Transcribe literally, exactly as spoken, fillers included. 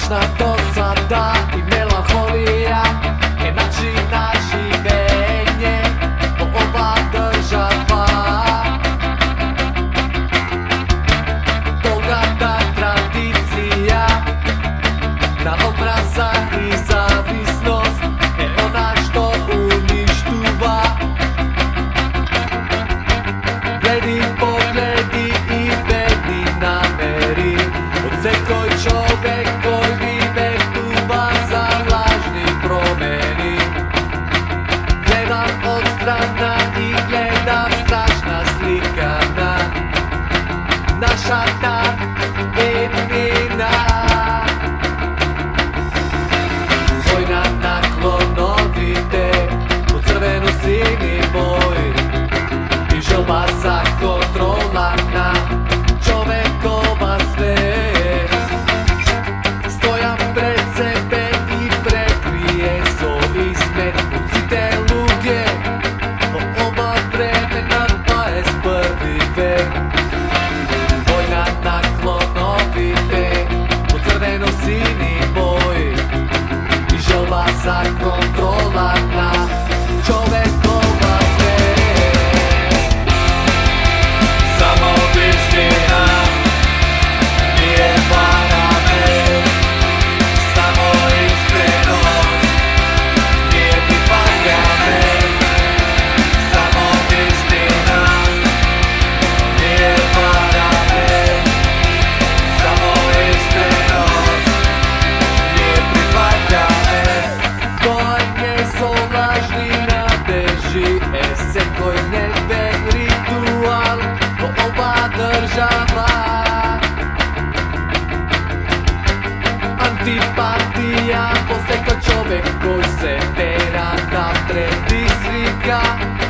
strašna dosada i melanholija je način na življenje po oba država. Bogata tradicija, na obraza i zavisnost je ona što uništuva. Bledi pogledi i bedni nameri, odsekoj čovek koji vetuva za lažni promeni. Gledam od strana i gledam strašna slikana, naša ta ednina. Vojna na klonovite, u crvenu sini boj i želba za kontrola na čovekova svest. Stojam pred sebe i prekrije so izmet u citeluge po oba vremena dvadeset prvi vek. Vojna na klonovite, u crveno sini boj i želba za kontrola na čovekova svest. Samo istina nije parlament, samo iskrenost nije pripagament. Samo istina nije parlament, samo iskrenost nije pripagament. Bojanje so lažni nadeži, ese koji ne ben ritual po oba država. Antipatija, poseka čovek koji se tera napred i slika.